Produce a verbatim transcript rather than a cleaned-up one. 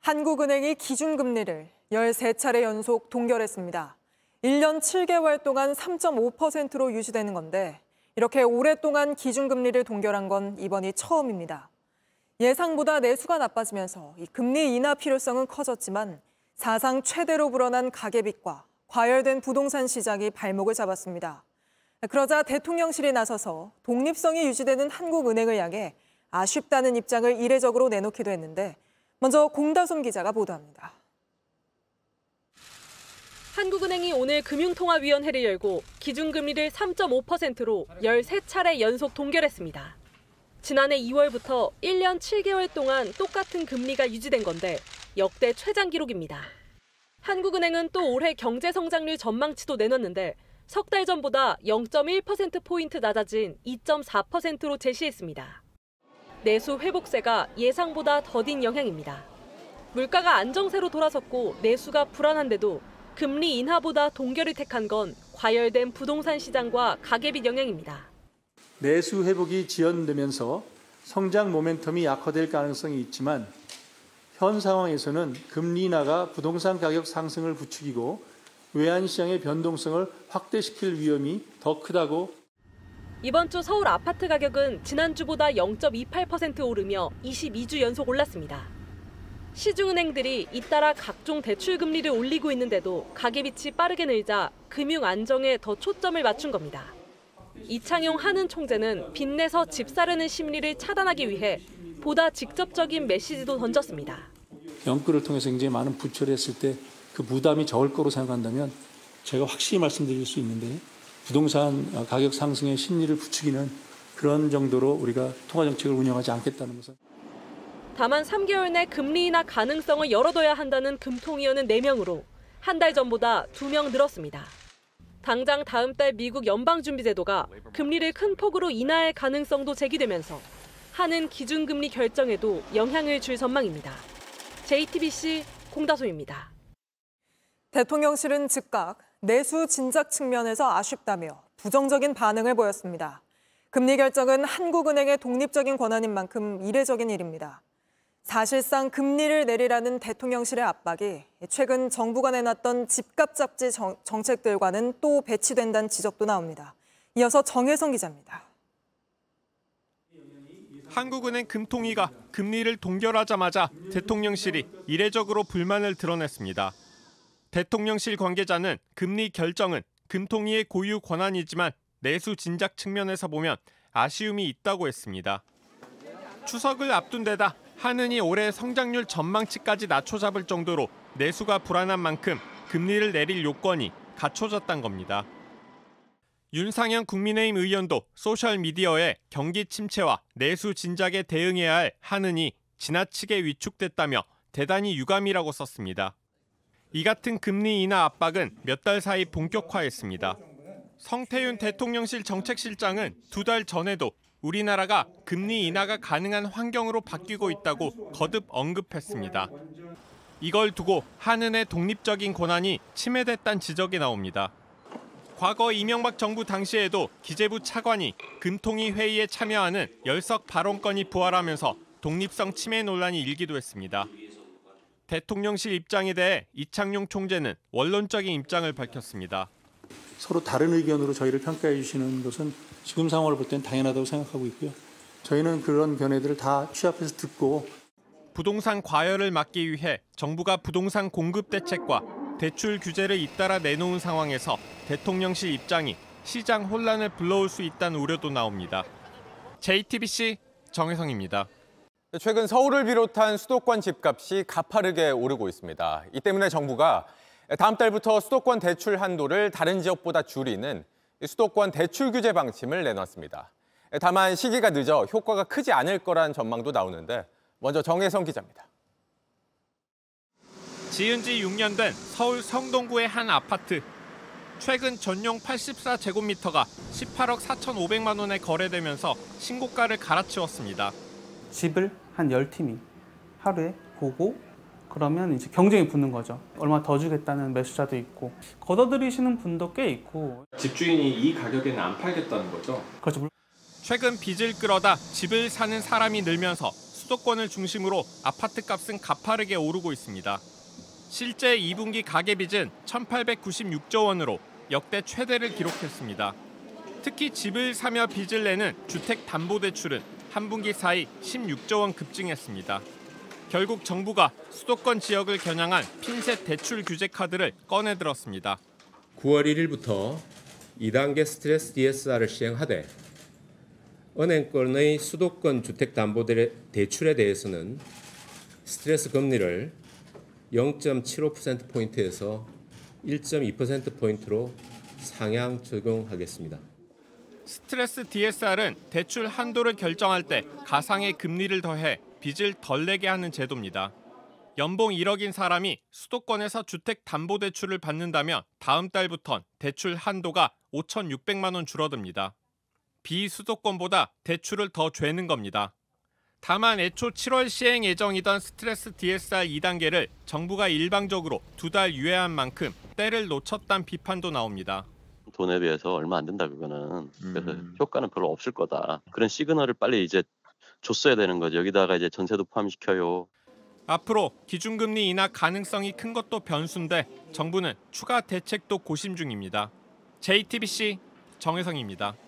한국은행이 기준금리를 열세 차례 연속 동결했습니다. 일 년 칠 개월 동안 삼 점 오 퍼센트로 유지되는 건데 이렇게 오랫동안 기준금리를 동결한 건 이번이 처음입니다. 예상보다 내수가 나빠지면서 이 금리 인하 필요성은 커졌지만 사상 최대로 불어난 가계빚과 과열된 부동산 시장이 발목을 잡았습니다. 그러자 대통령실이 나서서 독립성이 유지되는 한국은행을 향해 아쉽다는 입장을 이례적으로 내놓기도 했는데 먼저 공다솜 기자가 보도합니다. 한국은행이 오늘 금융통화위원회를 열고 기준금리를 삼 점 오 퍼센트로 열세 차례 연속 동결했습니다. 지난해 이월부터 일 년 칠 개월 동안 똑같은 금리가 유지된 건데 역대 최장 기록입니다. 한국은행은 또 올해 경제성장률 전망치도 내놨는데 석 달 전보다 영 점 일 퍼센트포인트 낮아진 이 점 사 퍼센트로 제시했습니다. 내수 회복세가 예상보다 더딘 영향입니다. 물가가 안정세로 돌아섰고 내수가 불안한데도 금리 인하보다 동결을 택한 건 과열된 부동산 시장과 가계빚 영향입니다. 내수 회복이 지연되면서 성장 모멘텀이 약화될 가능성이 있지만 현 상황에서는 금리 인하가 부동산 가격 상승을 부추기고 외환시장의 변동성을 확대시킬 위험이 더 크다고. 이번 주 서울 아파트 가격은 지난주보다 영 점 이팔 퍼센트 오르며 이십이 주 연속 올랐습니다. 시중은행들이 잇따라 각종 대출 금리를 올리고 있는데도 가계빚이 빠르게 늘자 금융 안정에 더 초점을 맞춘 겁니다. 이창용 한은 총재는 빚내서 집 사려는 심리를 차단하기 위해 보다 직접적인 메시지도 던졌습니다. 연끌을 통해서 굉장히 많은 부채를 했을 때 그 부담이 적을 거로 생각한다면 제가 확실히 말씀드릴 수 있는데 부동산 가격 상승의 심리를 부추기는 그런 정도로 우리가 통화정책을 운영하지 않겠다는 것은. 다만 삼 개월 내 금리 인하 가능성을 열어둬야 한다는 금통위원은 네 명으로 한 달 전보다 두 명 늘었습니다. 당장 다음 달 미국 연방준비제도가 금리를 큰 폭으로 인하할 가능성도 제기되면서 한은 기준금리 결정에도 영향을 줄 전망입니다. 제이티비씨 공다솜입니다. 대통령실은 즉각 내수 진작 측면에서 아쉽다며 부정적인 반응을 보였습니다. 금리 결정은 한국은행의 독립적인 권한인 만큼 이례적인 일입니다. 사실상 금리를 내리라는 대통령실의 압박이 최근 정부가 내놨던 집값 잡지 정, 정책들과는 또 배치된다는 지적도 나옵니다. 이어서 정혜성 기자입니다. 한국은행 금통위가 금리를 동결하자마자 대통령실이 이례적으로 불만을 드러냈습니다. 대통령실 관계자는 금리 결정은 금통위의 고유 권한이지만 내수 진작 측면에서 보면 아쉬움이 있다고 했습니다. 추석을 앞둔 데다 한은이 올해 성장률 전망치까지 낮춰잡을 정도로 내수가 불안한 만큼 금리를 내릴 요건이 갖춰졌단 겁니다. 윤상현 국민의힘 의원도 소셜미디어에 경기 침체와 내수 진작에 대응해야 할 한은이 지나치게 위축됐다며 대단히 유감이라고 썼습니다. 이 같은 금리 인하 압박은 몇 달 사이 본격화했습니다. 성태윤 대통령실 정책실장은 두 달 전에도 우리나라가 금리 인하가 가능한 환경으로 바뀌고 있다고 거듭 언급했습니다. 이걸 두고 한은의 독립적인 권한이 침해됐다는 지적이 나옵니다. 과거 이명박 정부 당시에도 기재부 차관이 금통위 회의에 참여하는 열석 발언권이 부활하면서 독립성 침해 논란이 일기도 했습니다. 대통령실 입장에 대해 이창용 총재는 원론적인 입장을 밝혔습니다. 서로 다른 의견으로 저희를 평가해 주시는 것은 지금 상황을 볼 때는 당연하다고 생각하고 있고요. 저희는 그런 견해들을 다 취합해서 듣고. 부동산 과열을 막기 위해 정부가 부동산 공급 대책과 대출 규제를 잇따라 내놓은 상황에서 대통령실 입장이 시장 혼란을 불러올 수 있다는 우려도 나옵니다. 제이티비씨 정혜성입니다. 최근 서울을 비롯한 수도권 집값이 가파르게 오르고 있습니다. 이 때문에 정부가 다음 달부터 수도권 대출 한도를 다른 지역보다 줄이는 수도권 대출 규제 방침을 내놨습니다. 다만 시기가 늦어 효과가 크지 않을 거란 전망도 나오는데 먼저 정혜성 기자입니다. 지은 지 육 년 된 서울 성동구의 한 아파트. 최근 전용 팔십사 제곱미터가 십팔억 사천오백만 원에 거래되면서 신고가를 갈아치웠습니다. 집을 한 열 팀이 하루에 보고 그러면 이제 경쟁이 붙는 거죠. 얼마 더 주겠다는 매수자도 있고 걷어들이시는 분도 꽤 있고. 집주인이 이 가격에는 안 팔겠다는 거죠? 그렇죠. 최근 빚을 끌어다 집을 사는 사람이 늘면서 수도권을 중심으로 아파트값은 가파르게 오르고 있습니다. 실제 이 분기 가계빚은 천팔백구십육조 원으로 역대 최대를 기록했습니다. 특히 집을 사며 빚을 내는 주택담보대출은 한 분기 사이 십육조 원 급증했습니다. 결국 정부가 수도권 지역을 겨냥한 핀셋 대출 규제 카드를 꺼내들었습니다. 구월 일일부터 이 단계 스트레스 디에스알을 시행하되 은행권의 수도권 주택담보대출에 대해서는 스트레스 금리를 영 점 칠오 퍼센트포인트에서 일 점 이 퍼센트포인트로 상향 적용하겠습니다. 스트레스 디에스알은 대출 한도를 결정할 때 가상의 금리를 더해 빚을 덜 내게 하는 제도입니다. 연봉 일억인 사람이 수도권에서 주택담보대출을 받는다면 다음 달부턴 대출 한도가 오천육백만 원 줄어듭니다. 비수도권보다 대출을 더 죄는 겁니다. 다만 애초 칠월 시행 예정이던 스트레스 디에스알 이 단계를 정부가 일방적으로 두 달 유예한 만큼 때를 놓쳤다는 비판도 나옵니다. 돈에 비해서 얼마 안 된다 그거는. 그래서 음. 효과는 별로 없을 거다. 그런 시그널을 빨리 이제 줬어야 되는 거죠. 여기다가 이제 전세도 포함시켜요. 앞으로 기준금리 인하 가능성이 큰 것도 변수인데 정부는 추가 대책도 고심 중입니다. 제이티비씨 정혜성입니다.